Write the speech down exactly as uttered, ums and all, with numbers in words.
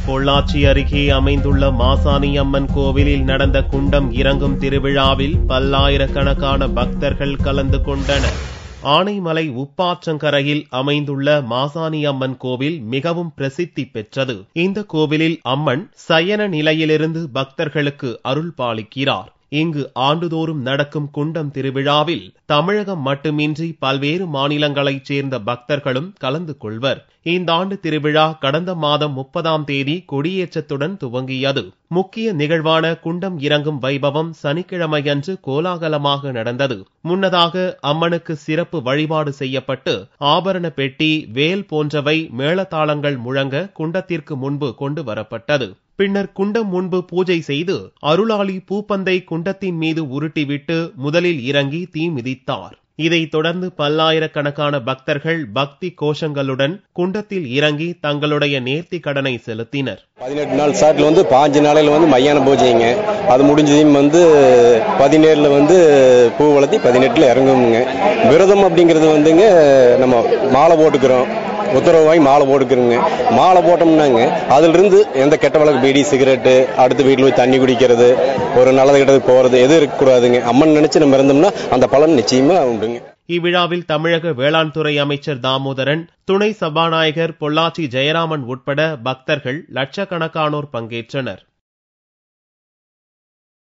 பொள்ளாச்சி அருகே அமைந்துள்ள மாசாணி அம்மன் கோவிலில் நடந்த குண்டம் இறங்கும் திருவிழாவில் பல்லாயிரக்கணக்கான பக்தர்கள் கலந்து கொண்டனர். ஆனைமலை உப்பாற்றங்கரையில் அமைந்துள்ள மாசாணி அம்மன் கோவில் மிகவும் பிரசித்தி பெற்றது. இந்த கோவிலில் அம்மன் சயன நிலையிலிருந்து பக்தர்களுக்கு அருள் பாலிக்கிறார். இங்கு ஆண்டுதோறும் நடக்கும் குண்டம் திருவிழாவில் தமிழகம் மட்டுமின்றி பல்வேறு மாநிலங்களைச் சேர்ந்த பக்தர்களும் கலந்து கொள்வர். இந்த ஆண்டு திருவிழா கடந்த மாதம் முப்பதாம் தேதி கொடியேற்றத்துடன் துவங்கியது. முக்கிய நிகழ்வான குண்டம் இறங்கும் வைபவம் சனிக்கிழமையன்று கோலாகலமாக நடந்தது. முன்னதாக அம்மனுக்கு சிறப்பு வழிபாடு செய்யப்பட்டு ஆபரண பெட்டி, வேல் போன்றவை மேளதாளங்கள் முழங்க குண்டத்திற்கு முன்பு கொண்டு வரப்பட்டது. பின்னர் குண்டம் முன்பு பூஜை செய்து அருளாளி பூப்பந்தை குண்டத்தின் மீது உருட்டிவிட்டு முதலில் இறங்கி தீ மிதித்தார். இதைத் தொடர்ந்து பல்லாயிரக்கணக்கான பக்தர்கள் பக்தி கோஷங்களுடன் குண்டத்தில் இறங்கி தங்களுடைய நேர்த்தி கடனை செலுத்தினர். பதினெட்டு நாள் சாட்டில் வந்து பாஞ்சு நாளையில வந்து மையான பூஜைங்க. அது முடிஞ்சதையும் வந்து பதினேழுல வந்து பூ வளர்த்தி பதினெட்டுல இறங்குங்க. விரதம் அப்படிங்கிறது வந்துங்க நம்ம மாலை போட்டுக்கிறோம், உத்தரவு வாங்கி மாலை போட்டுக்கிறோங்க. மாலை போட்டோம்னாங்க அதுல இருந்து எந்த கெட்ட வழக்கு, பீடி, சிகரெட்டு, அடுத்த வீட்டில் போய் தண்ணி குடிக்கிறது, ஒரு நல்லது கெட்டது போறது எதுவும் இருக்கக்கூடாதுங்க. அம்மன் நினைச்சு நம்ம இருந்தோம்னா அந்த பலன் நிச்சயமா உண்டுங்க. இவ்விழாவில் தமிழக வேளாண் துறை அமைச்சர் தாமோதரன், துணை சபாநாயகர் பொள்ளாச்சி ஜெயராமன் உட்பட பக்தர்கள் லட்சக்கணக்கானோர் பங்கேற்றனர்.